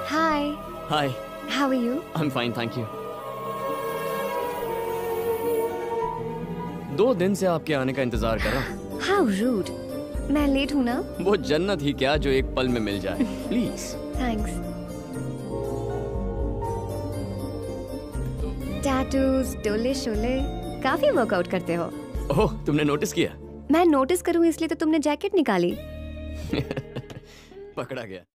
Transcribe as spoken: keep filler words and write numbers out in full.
Hi. Hi. How are you? I'm fine, thank you. दो दिन से आपके आने का इंतजार कर रहा हूँ। How rude. मैं लेट हूँ ना? वो जन्नत ही क्या जो एक पल में मिल जाए। Please. Thanks. Tattoos, डोले शोले, काफी वर्कआउट करते हो। ओह, तुमने नोटिस किया? मैं नोटिस करूँ इसलिए तो तुमने जैकेट निकाली। पकड़ा गया।